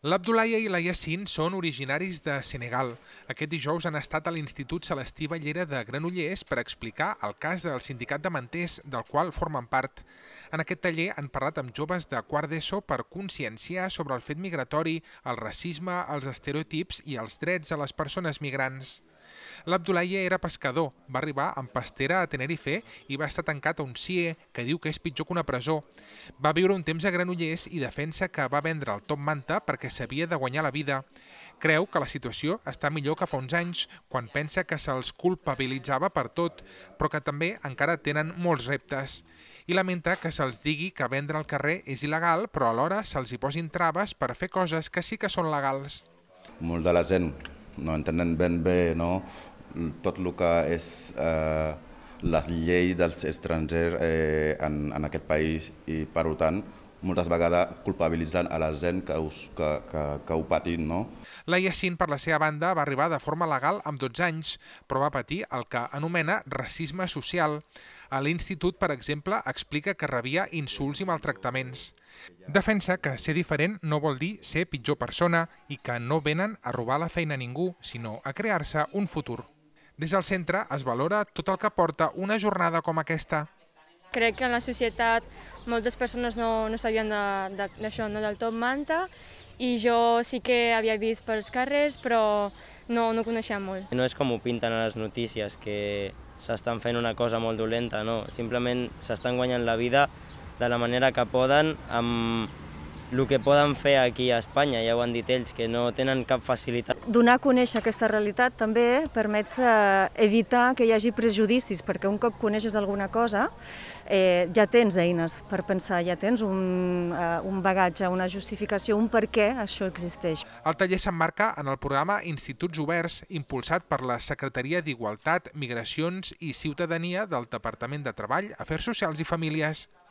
L'Abdoulaye i la Yacine són originaris de Senegal. Aquest dijous han estat a l'Institut Celestí Ballera de Granollers per explicar el cas del sindicat de manters del qual formen part. En aquest taller han parlat amb joves de quart d'ESO per conscienciar sobre el fet migratori, el racisme, els estereotips i els drets a les persones migrants. L'Abdoulaye era pescador, va arribar amb pastera a Tenerife i va estar tancat a un CIE, que diu que és pitjor que una presó. Va viure un temps a Granollers i defensa que va vendre el top manta perquè s'havia de guanyar la vida. Creu que la situació està millor que fa uns anys, quan pensa que se'ls culpabilitzava per tot, però que també encara tenen molts reptes. I lamenta que se'ls digui que vendre al carrer és il·legal, però alhora se'ls hi posin traves per fer coses que sí que són legals. Molt de la gent no entenen ben bé tot el que és la llei dels estrangers en aquest país i, per tant, moltes vegades culpabilitzen a la gent que ho patit. La Yacine, per la seva banda, va arribar de forma legal amb 12 anys, però va patir el que anomena racisme social. A l'institut, per exemple, explica que rebia insults i maltractaments. Defensa que ser diferent no vol dir ser pitjor persona i que no venen a robar la feina a ningú, sinó a crear-se un futur. Des del centre es valora tot el que porta una jornada com aquesta. Crec que en la societat moltes persones no sabien d'això, del top manta, i jo sí que havia vist pels carrers, però no coneixia molt. No és com ho pinten a les notícies, que s'estan fent una cosa molt dolenta, no. Simplement s'estan guanyant la vida de la manera que poden, amb el que poden fer aquí a Espanya, ja ho han dit ells, que no tenen cap facilitat. Donar a conèixer aquesta realitat també permet evitar que hi hagi prejudicis, perquè un cop coneixes alguna cosa ja tens eines per pensar, ja tens un bagatge, una justificació, un per què això existeix. El taller s'emmarca en el programa Instituts Oberts, impulsat per la Secretaria d'Igualtat, Migracions i Ciutadania del Departament de Treball, Afers Socials i Famílies.